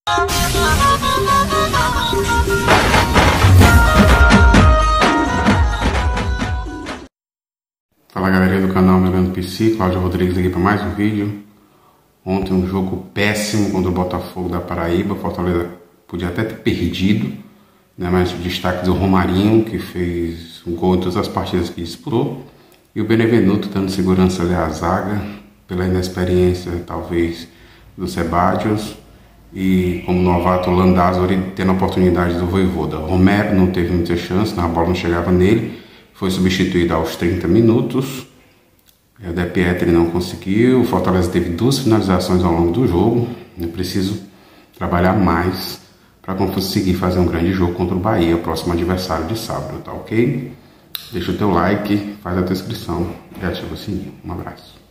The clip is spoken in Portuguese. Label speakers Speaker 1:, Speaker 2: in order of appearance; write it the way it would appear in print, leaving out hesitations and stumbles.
Speaker 1: Fala galerinha do canal Melhorando PC, Cláudio Rodrigues aqui para mais um vídeo. Ontem um jogo péssimo contra o Botafogo da Paraíba. Fortaleza podia até ter perdido, né? Mas o destaque do Romarinho, que fez um gol em todas as partidas que disputou, e o Benevenuto dando segurança ali à zaga, pela inexperiência talvez do Sebadios, e como novato o Landázuri tendo a oportunidade do Vojvoda. Romero não teve muita chance, a bola não chegava nele, foi substituído aos 30 minutos. O De Pietri não conseguiu. O Fortaleza teve 2 finalizações ao longo do jogo. Eu preciso trabalhar mais para conseguir fazer um grande jogo contra o Bahia, o próximo adversário de sábado, tá ok? Deixa o teu like, faz a tua inscrição e ativa o sininho. Um abraço.